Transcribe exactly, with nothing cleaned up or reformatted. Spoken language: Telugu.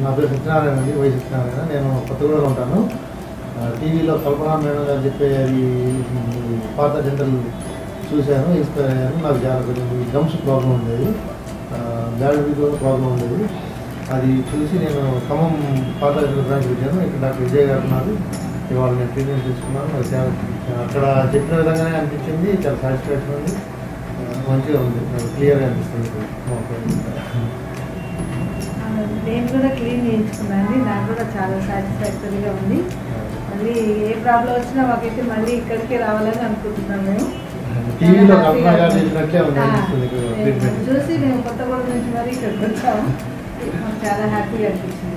నా పేరు సత్యనారాయణ అండి, వై సత్యనారాయణ. నేను కొత్తగూడలో ఉంటాను. టీవీలో కల్పనా మేడం గారు చెప్పే అది పార్థ డెంటల్ చూశాను, ఇన్స్పైర్ అయ్యాను. నాకు చాలా కొంచెం గమ్స్ ప్రాబ్లం ఉండేది, బ్యాడ్ కూడా ప్రాబ్లం ఉండేది. అది చూసి నేను ఖమ్మం పార్థ డెంటల్ బ్రాంచ్ వచ్చాను. ఇక్కడ డాక్టర్ విజయ్ గారు ఉన్నారు. ఇవాళ నేను ట్రీట్మెంట్ తీసుకున్నాను. నాకు చాలా అక్కడ చెప్పిన విధంగానే అనిపించింది, చాలా సాటిస్ఫాక్షన్ ఉంది, మంచిగా ఉంది, క్లియర్గా అనిపిస్తుంది. నేను కూడా క్లీన్ చేయించుకున్నాను, నాకు కూడా చాలా సాటిస్ఫాక్టరీగా ఉంది. మళ్ళీ ఏ ప్రాబ్లం వచ్చినా మాకైతే మళ్ళీ ఇక్కడికే రావాలని అనుకుంటున్నాను. మేము చూసి మేము కొత్తగూడెం నుంచి మరి ఇక్కడికి వచ్చాము. మాకు చాలా హ్యాపీగా అనిపించింది.